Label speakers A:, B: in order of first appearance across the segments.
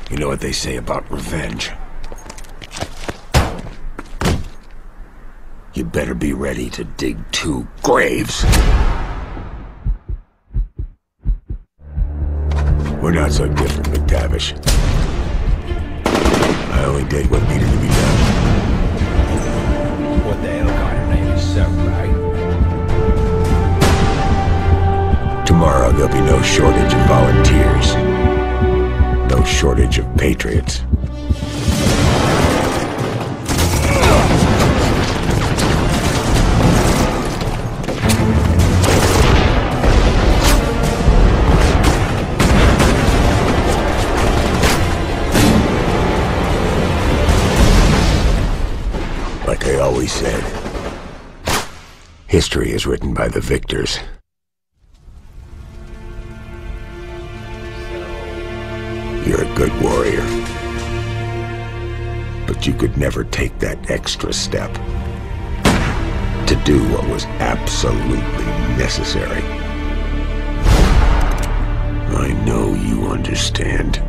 A: You know what they say about revenge. You better be ready to dig 2 graves. We're not so different, McTavish. I only did what needed to be done.
B: What the hell kind of name is Samurai?
A: Tomorrow there'll be no shortage of volunteers. No shortage of patriots. Like I always said, history is written by the victors. You're a good warrior, but you could never take that extra step to do what was absolutely necessary. I know you understand.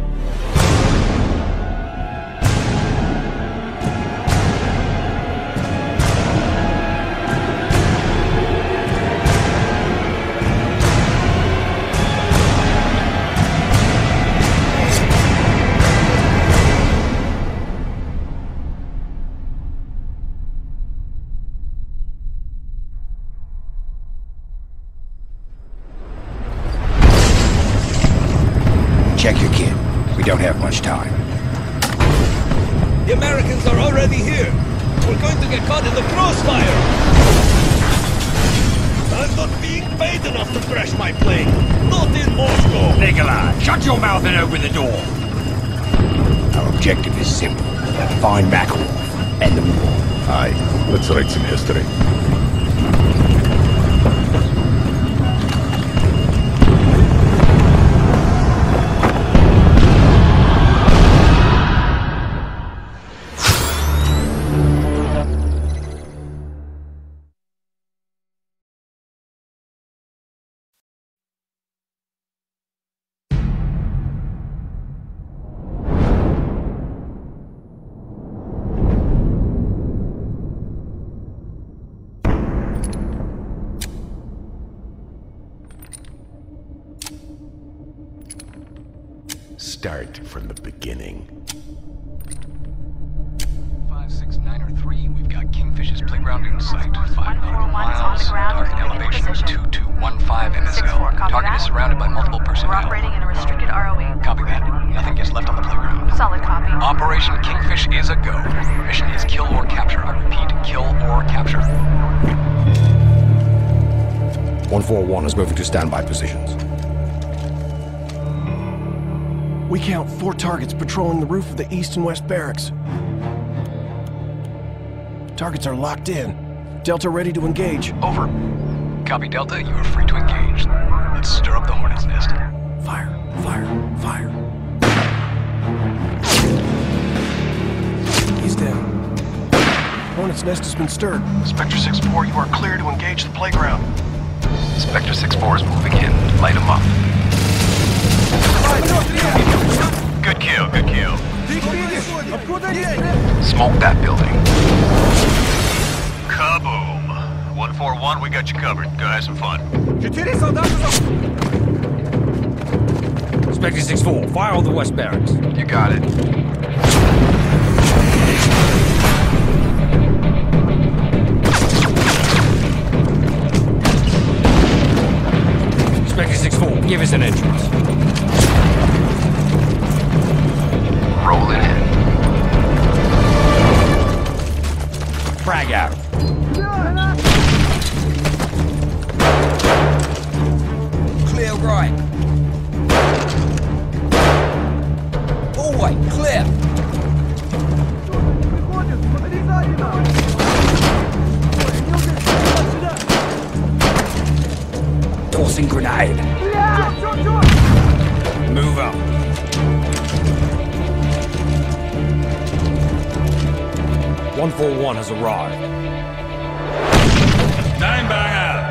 B: Check your kit. We don't have much time.
C: The Americans are already here. We're going to get caught in the crossfire. I'm not being paid enough to crash my plane. Not in Moscow.
B: Nikolai, shut your mouth and open the door. Our objective is simple. Find Makarov. End the war.
D: Aye. Let's write some history.
A: Start from the beginning.
E: 56903, we've got Kingfish's playground in sight. 5 nautical miles. Target elevation 2215 MSL. Target is surrounded by multiple personnel.
F: We're operating in a restricted ROE.
E: Copy that. Nothing gets left on the playground.
F: Solid copy.
E: Operation Kingfish is a go. Mission is kill or capture. I repeat, kill or capture.
B: 141 is moving to standby positions.
G: We count 4 targets patrolling the roof of the east and west barracks. Targets are locked in. Delta ready to engage. Over.
E: Copy Delta, you are free to engage. Let's stir up the hornet's nest.
G: Fire, fire, fire. He's down. Hornet's nest has been stirred.
H: Spectre 6-4, you are clear to engage the playground.
I: Spectre 6-4 is moving in. Light him up.
H: Good kill, good kill.
I: Smoke that building.
H: Kaboom. 141, we got you covered. Go have some fun.
B: Spectre 6-4, fire on the west barracks.
I: You got it.
B: Spectre 6-4, give us an entrance.
I: Rolling in.
B: Frag out.
C: Clear right. Hallway, clear.
B: Tossing grenade. Move up. "141 has arrived. Time bang out.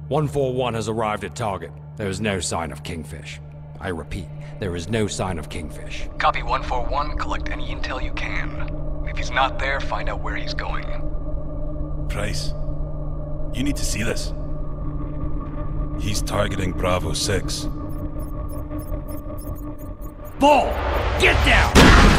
B: 141 has arrived at target. There is no sign of kingfish. I repeat, there is no sign of kingfish.
E: Copy 141, collect any intel you can. If he's not there, find out where he's going.
J: Price, you need to see this. He's targeting Bravo 6.
B: Bull! Get down!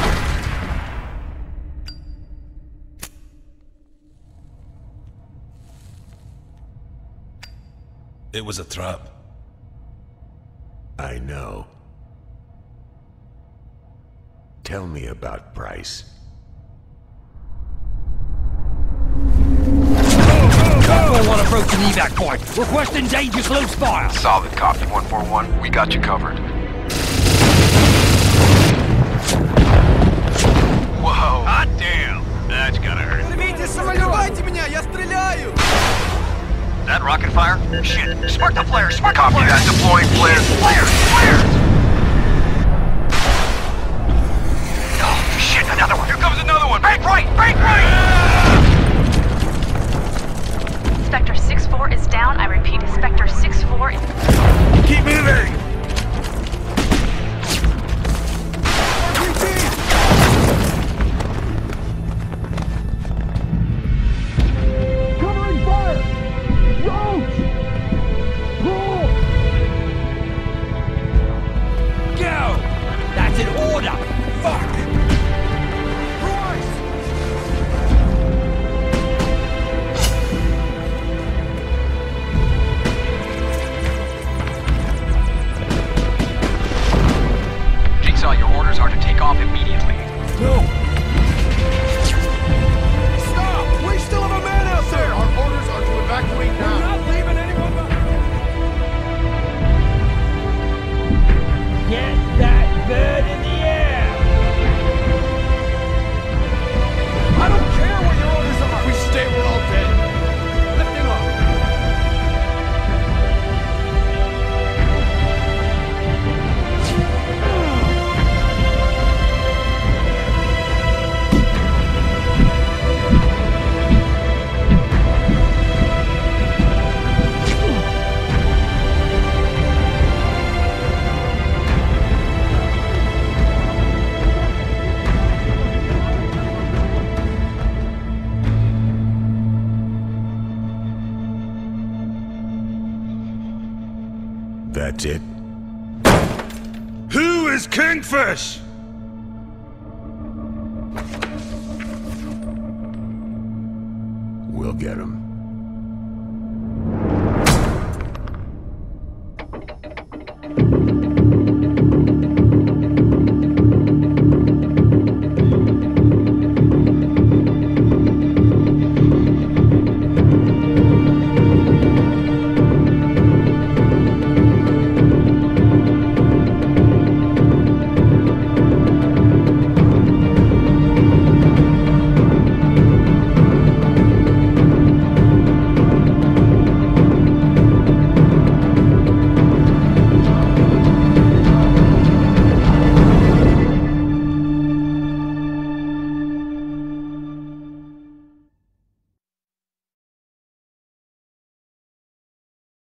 J: It was a trap.
A: I know. Tell me about Price.
B: One approaching evac point. Requesting danger close fire.
I: Solid copy, 141. We got you covered.
H: Whoa. Hot damn. That's gotta hurt. That rocket fire? Shit. Spark the flare. Spark the flare.
I: Copy that. Deploying flares.
H: Flares. Oh, shit. Another one. Here comes another one. Break right. Break right.
F: Spectre 6-4 is down. I repeat, Spectre 6-4 is...
J: Keep moving!
G: Covering fire! Roach! Pull!
B: Go! That's an order! Fuck!
E: Your orders are to take off immediately.
G: No! Stop! We still have a man out there! Our orders are to evacuate now. We're not leaving anyone behind!
B: Get that bird in the air!
G: I don't care what your orders are! We stay, we're all dead! Lift him up!
A: That's it?
J: Who is Kingfish?
A: We'll get him.